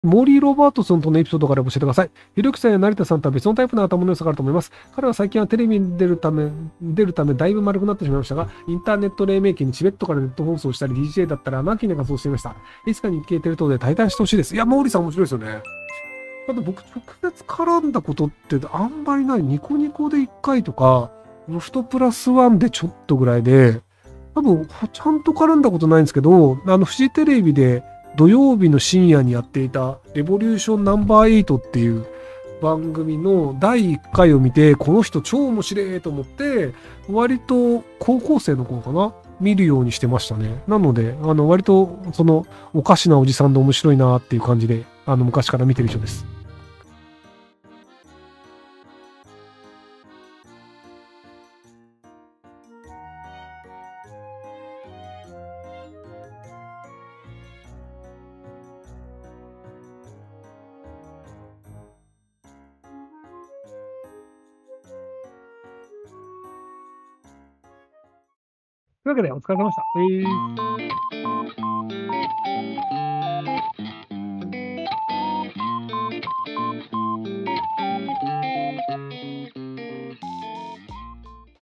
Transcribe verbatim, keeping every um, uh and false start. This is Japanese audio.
モーリー・ロバートソンとのエピソードから教えてください。ひろゆきさんや成田さんとは別のタイプの頭の良さがあると思います。彼は最近はテレビに出るため、出るためだいぶ丸くなってしまいましたが、インターネット黎明期にチベットからネット放送したり、ディージェー だったらマーキーな活動をしていました。いつか日経テレ東で対談してほしいです。いや、モーリーさん面白いですよね。ただ僕、直接絡んだことってあんまりない。ニコニコでいっかいとか、ロフトプラスワンでちょっとぐらいで、多分、ちゃんと絡んだことないんですけど、あの、フジテレビで土曜日の深夜にやっていた、レボリューションナンバーエイトっていう番組のだいいっかいを見て、この人超面白いと思って、割と高校生の頃かな見るようにしてましたね。なので、あの、割と、その、おかしなおじさんで面白いなっていう感じで、あの、昔から見てる人です。というわけで、お疲れ様でした。えー